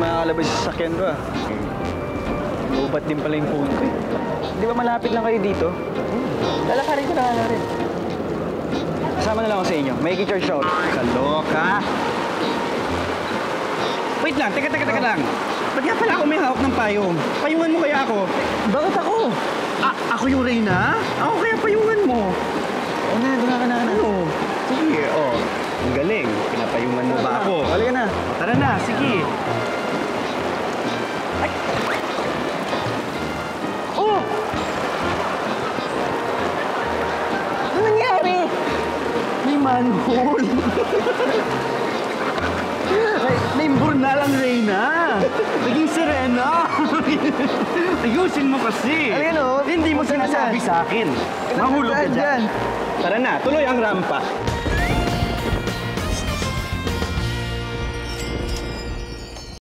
nakakalabas sa sasakyan ko ah. Ubat din pala yung phone ko eh. Di ba malapit lang kayo dito? Lalakarin ko na rin. Kasama na lang ako sa inyo. May i-charge ako. Kaloka! Wait lang, teka lang. Ba't nga pala ako may hawak ng payong? Payungan mo kaya ako? Bakit ako? Ako yung Reyna? Ako kaya payungan mo? Doon ka na. Ano? Sige, ang galing. Pinapayungan mo ba ako? Halika na. Tara na, sige. Ay! Oh! Ano nangyari? May manhole. Naimbur na lang, Reyna. Naging sirena. Ayusin mo kasi. Ayun, Hindi mo sinasabi sa akin. Mahulog ka dyan. Tara na, tuloy ang rampa.